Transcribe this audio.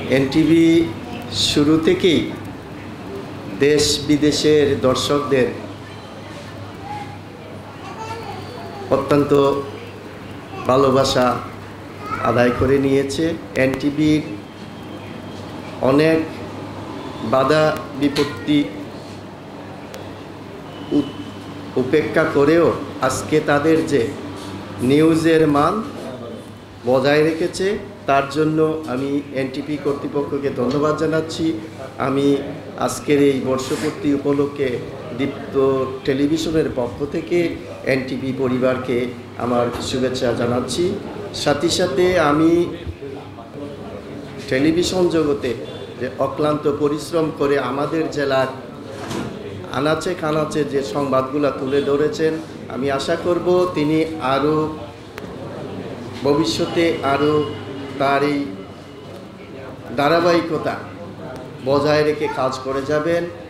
NTV শুরু থেকেই দেশ বিদেশের দর্শকদের অত্যন্ত ভালোবাসা আদায় করে নিয়েছে। এনটিভির অনেক বাধা বিপত্তি উপেক্ষা করেও আজকে তাদের যে নিউজের মান বজায় রেখেছে, তার জন্য আমি এনটিভি কর্তৃপক্ষকে ধন্যবাদ জানাচ্ছি। আমি আজকের এই বর্ষপূর্তি উপলক্ষে দীপ্ত টেলিভিশনের পক্ষ থেকে এনটিভি পরিবারকে আমার শুভেচ্ছা জানাচ্ছি। সাথে সাথে আমি টেলিভিশন জগতে যে অক্লান্ত পরিশ্রম করে আমাদের জেলার আনাচে কানাচে যে সংবাদগুলো তুলে ধরেছেন, আমি আশা করব তিনি আরও ভবিষ্যতে আরও তার এই ধারাবাহিকতা বজায় রেখে কাজ করে যাবেন।